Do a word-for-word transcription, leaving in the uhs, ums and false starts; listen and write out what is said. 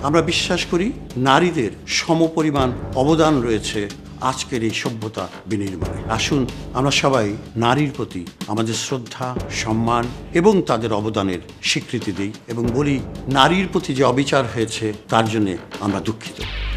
আমরা বিশ্বাস করি নারীদের সমপরিমাণ অবদান রয়েছে আজকের এই সভ্যতা বিনির্মাণে। আসুন আমরা সবাই নারীর প্রতি আমাদের শ্রদ্ধা, সম্মান এবং তাদের অবদানের স্বীকৃতি দিই এবং বলি নারীর প্রতি যে অবিচার হয়েছে তার জন্য আমরা দুঃখিত।